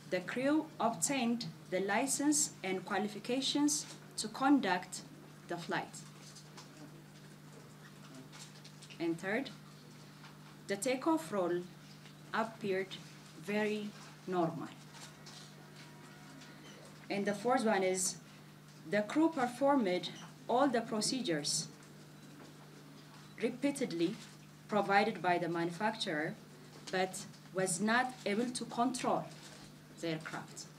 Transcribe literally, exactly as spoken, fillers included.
the crew obtained the license and qualifications to conduct the flight. And third, the takeoff roll appeared very normal. And the fourth one is the crew performed all the procedures repeatedly provided by the manufacturer, but was not able to control the aircraft.